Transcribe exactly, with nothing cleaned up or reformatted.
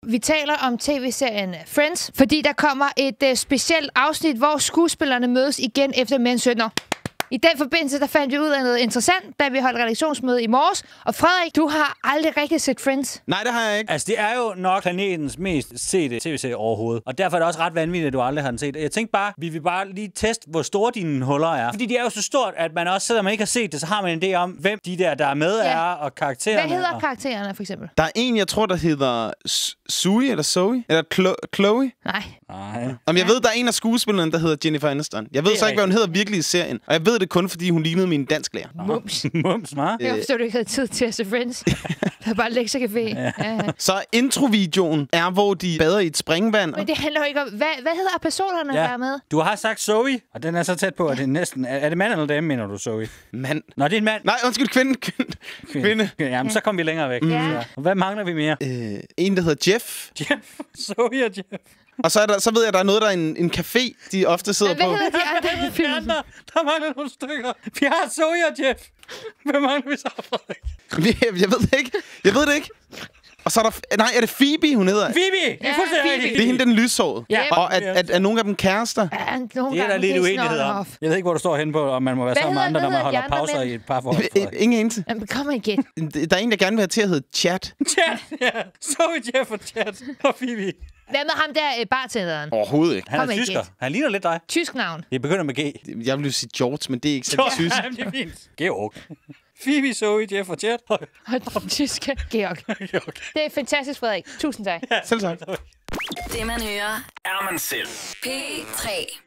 Vi taler om tv-serien Friends, fordi der kommer et uh, specielt afsnit, hvor skuespillerne mødes igen efter mere end sytten år. I den forbindelse, der fandt vi ud af noget interessant, da vi holdt redaktionsmøde i morges. Og Frederik, du har aldrig rigtig set Friends. Nej, det har jeg ikke. Altså, det er jo nok planetens mest sete tv-serie overhovedet. Og derfor er det også ret vanvittigt, at du aldrig har den set. Jeg tænkte bare, vi vil bare lige teste, hvor store dine huller er. Fordi de er jo så stort, at man også, selvom man ikke har set det, så har man en idé om, hvem de der, der er med, ja. er, og karaktererne. Hvad hedder og... karaktererne, for eksempel? Der er en, jeg tror, der hedder Zoe, eller Zoe, eller Chlo- Chloe. Nej. Nej. Om jeg ved, der er en af skuespillerne, der hedder Jennifer Aniston. Jeg ved så ikke, hvad hun hedder virkelig i serien. Og jeg ved det kun, fordi hun lignede min dansklærer. Mums. Mums, hva'? Jeg forstår, at du ikke havde tid til at se Friends. Det er bare lektiecafé. Ja. Ja, ja. Så introvideoen er, hvor de bader i et springvand. Men det handler jo ikke om... Hvad, hvad hedder personerne, ja. der er med? Du har sagt Zoe, og den er så tæt på, at det er næsten... Er, er det mand eller dame, mener du, Zoe? Mand. Nå, det er en mand. Nej, undskyld, kvinde. Kvinde. kvinde. Jamen, så kommer vi længere væk. Ja. Ja. Hvad mangler vi mere? Øh, en, der hedder Jeff. Jeff. Zoe og Jeff. Og så, er der, så ved jeg, at der er noget, der er en, en café, de ofte sidder Hvad på. hedder de andre i filmen? Der, der mangler nogle stykker. Vi har Zoe og Jeff. Hvad mangler vi så, Frederik? Jeg, jeg ved det ikke. Jeg ved det ikke. Og så er der... Nej, er det Phoebe, hun hedder? Phoebe! Det er Ja, fuldstændig Phoebe. rigtigt. Det er hende, den lyshårede. Ja. Og at, at, at nogle af dem kærester. Ja, nogle Det er der gange lidt pisse uenighed on om. off. Jeg ved ikke, hvor du står henne på, om man må være Hvad sammen med hedder- andre, når hvad man hedder holder de andre pauser mænd? i et par forhold. Ingen eneste. Jamen, kom igen. Der er en, der gerne vil have til at hedde Chat. Chat, ja. Zoe, Jeff og Chat og Phoebe. Hvad med ham der, øh, bartenderen? Overhovedet ikke. Han Kom er igen. tysker. Han ligner lidt dig. Tysk navn. Det begynder med G. Jeg vil jo sige George, men det er ikke så tysk. Ja, det er fint. Georg. Phoebe, Zoe, Jeff og Chat. Og den tyske Georg. Georg. Det er fantastisk, Frederik. Tusind tak. Selv tak. Det, man hører, Er man selv. P tre.